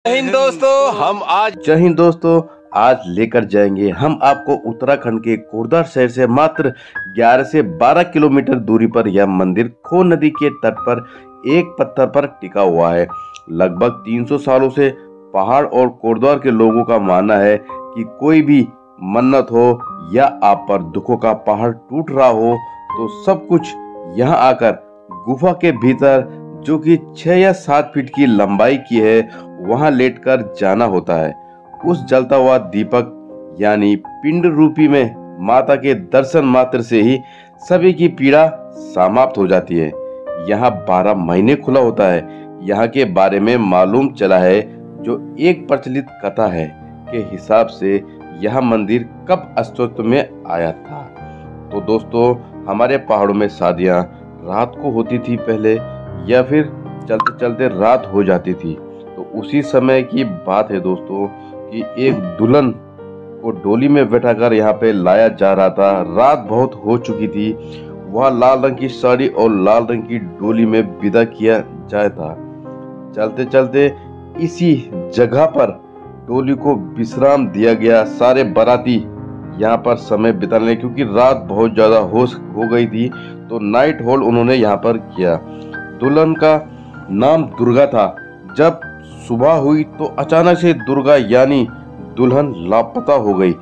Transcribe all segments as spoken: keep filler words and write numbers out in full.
जय हिंद दोस्तों। हम आज जय हिंद दोस्तों आज लेकर जाएंगे हम आपको उत्तराखंड के कोटद्वार शहर से मात्र ग्यारह से बारह किलोमीटर दूरी पर यह मंदिर खो नदी के तट पर एक पत्थर पर टिका हुआ है। लगभग तीन सौ सालों से पहाड़ और कोटद्वार के लोगों का मानना है कि कोई भी मन्नत हो या आप पर दुखों का पहाड़ टूट रहा हो तो सब कुछ यहाँ आकर गुफा के भीतर, जो कि छह या सात फीट की लंबाई की है, वहां लेटकर जाना होता है। उस जलता हुआ दीपक यानी पिंड रूपी में माता के दर्शन मात्र से ही सभी की पीड़ा समाप्त हो जाती है। यहाँ बारह महीने खुला होता है। यहाँ के बारे में मालूम चला है, जो एक प्रचलित कथा है के हिसाब से यह मंदिर कब अस्तित्व में आया था। तो दोस्तों, हमारे पहाड़ों में शादियाँ रात को होती थी पहले, या फिर चलते चलते रात हो जाती थी। तो उसी समय की बात है दोस्तों कि एक दुल्हन को डोली में बैठाकर यहाँ पे लाया जा रहा था। रात बहुत हो चुकी थी। वह लाल रंग की साड़ी और लाल रंग की डोली में विदा किया जाता था। चलते चलते इसी जगह पर डोली को विश्राम दिया गया। सारे बाराती यहाँ पर समय बिताने, क्योंकि रात बहुत ज्यादा हो हो गई थी, तो नाइट होल्ड उन्होंने यहाँ पर किया। दुल्हन का नाम दुर्गा था। जब सुबह हुई तो अचानक से दुर्गा यानी दुल्हन लापता हो गई।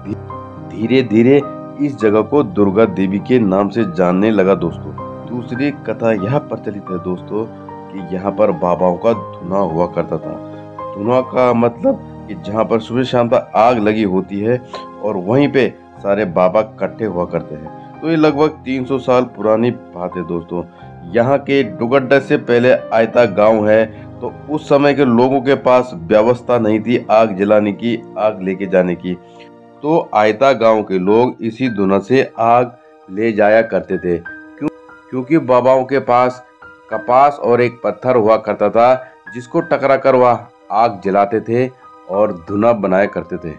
धीरे धीरे इस जगह को दुर्गा देवी के नाम से जानने लगा दोस्तों। दूसरी कथा यह प्रचलित है दोस्तों कि यहाँ पर बाबाओं का धुना हुआ करता था। धुना का मतलब कि जहाँ पर सुबह शाम तक आग लगी होती है और वहीं पे सारे बाबा इकट्ठे हुआ करते हैं। तो ये लगभग तीन सौ साल पुरानी बात है दोस्तों। यहाँ के डुगड्डा से पहले आयता गांव है, तो उस समय के लोगों के पास व्यवस्था नहीं थी आग जलाने की, आग लेके जाने की। तो आयता गांव के लोग इसी धुना से आग ले जाया करते थे, क्यों क्योंकि बाबाओं के पास कपास और एक पत्थर हुआ करता था, जिसको टकरा कर वह आग जलाते थे और धुना बनाया करते थे।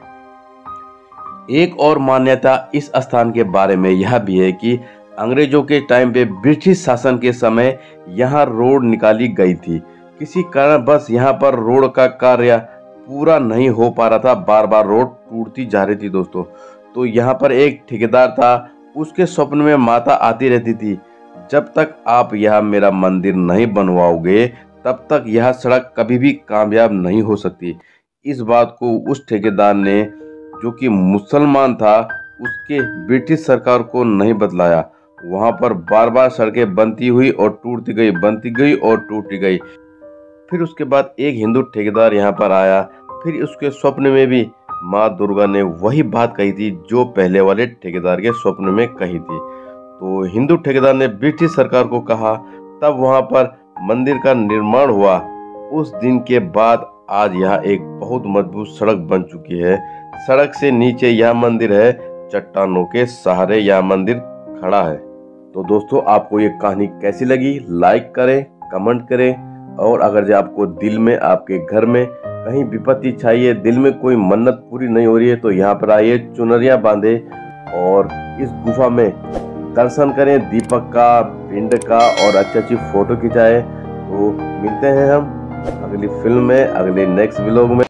एक और मान्यता इस स्थान के बारे में यह भी है कि अंग्रेजों के टाइम पे ब्रिटिश शासन के समय यहाँ रोड निकाली गई थी। किसी कारणवश यहाँ पर रोड का कार्य पूरा नहीं हो पा रहा था। बार बार रोड टूटती जा रही थी दोस्तों। तो यहाँ पर एक ठेकेदार था, उसके स्वप्न में माता आती रहती थी, जब तक आप यह मेरा मंदिर नहीं बनवाओगे तब तक यह सड़क कभी भी कामयाब नहीं हो सकती। इस बात को उस ठेकेदार ने, जो कि मुसलमान था, उसके ब्रिटिश सरकार को नहीं बतलाया। वहां पर बार बार सड़कें बनती हुई और टूटती गई, बनती गई और टूटती गई। फिर उसके बाद एक हिंदू ठेकेदार यहाँ पर आया। फिर उसके स्वप्न में भी माँ दुर्गा ने वही बात कही थी जो पहले वाले ठेकेदार के स्वप्न में कही थी। तो हिंदू ठेकेदार ने ब्रिटिश सरकार को कहा, तब वहां पर मंदिर का निर्माण हुआ। उस दिन के बाद आज यह एक बहुत मजबूत सड़क बन चुकी है। सड़क से नीचे यह मंदिर है, चट्टानों के सहारे यह मंदिर खड़ा है। तो दोस्तों, आपको ये कहानी कैसी लगी, लाइक करें, कमेंट करें। और अगर जो आपको दिल में, आपके घर में कहीं विपत्ति चाहिए, दिल में कोई मन्नत पूरी नहीं हो रही है, तो यहाँ पर आइए, चुनरिया बांधे और इस गुफा में दर्शन करें, दीपक का, पिंड का, और अच्छी अच्छी फोटो खिंचाए। तो मिलते हैं हम अगली फिल्म में, अगले नेक्स्ट व्लॉग में।